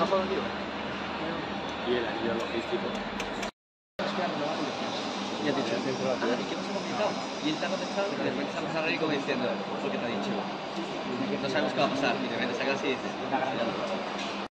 bajado aquí? Y el anillo logístico. Y has dicho, ¿y qué nos hemos quitado? Y él te ha contestado y de repente se ha reír como diciendo, ¿por qué te ha dicho? No sabemos qué va a pasar. Y de repente saca así y dices,